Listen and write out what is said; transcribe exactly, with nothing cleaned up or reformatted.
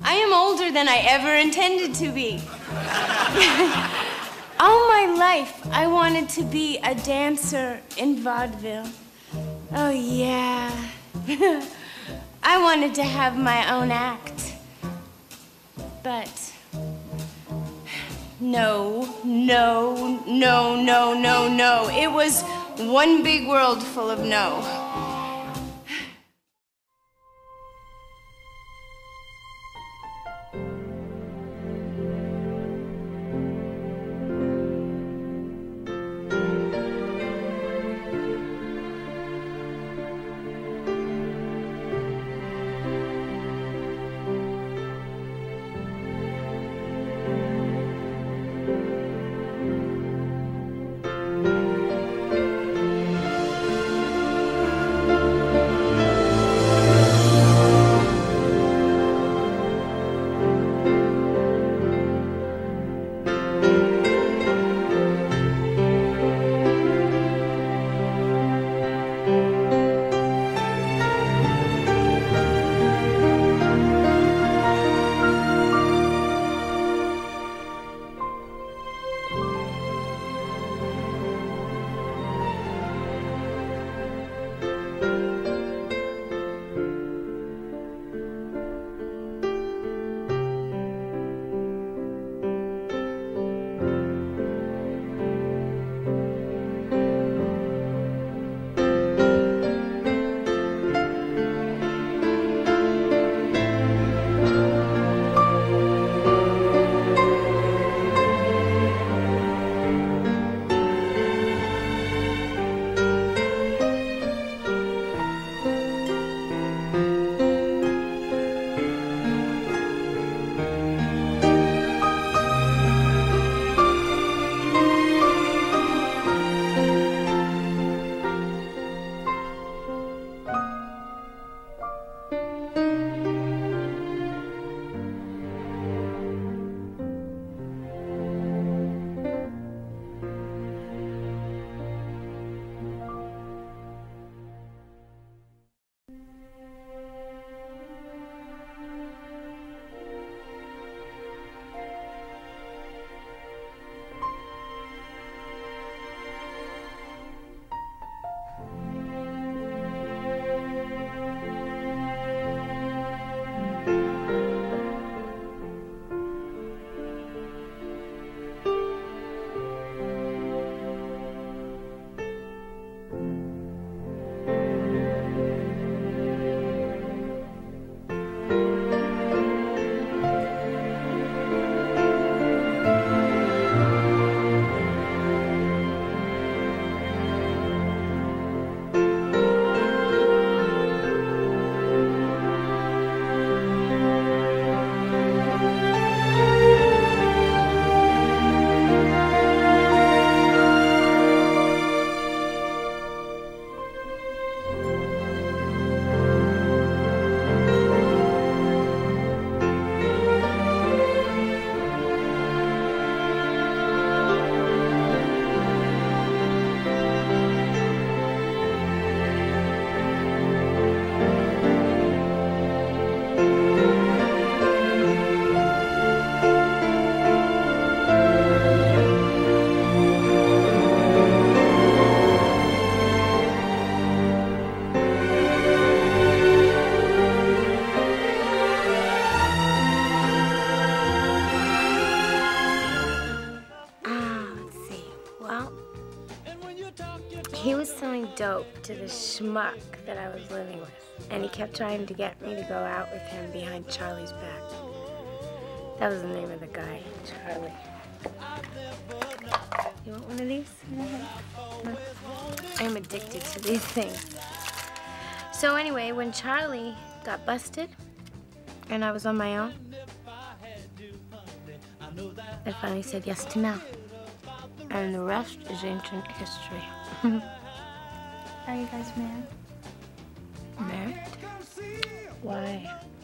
I am older than I ever intended to be. All my life, I wanted to be a dancer in vaudeville. Oh, yeah. I wanted to have my own act. But no, no, no, no, no, no. It was one big world full of no. He was selling dope to the schmuck that I was living with, and he kept trying to get me to go out with him behind Charlie's back. That was the name of the guy, Charlie. You want one of these? Mm-hmm. No. I'm addicted to these things. So anyway, when Charlie got busted and I was on my own, I finally said yes to Mel. And the rest is ancient history. Are you guys married? Married? Why?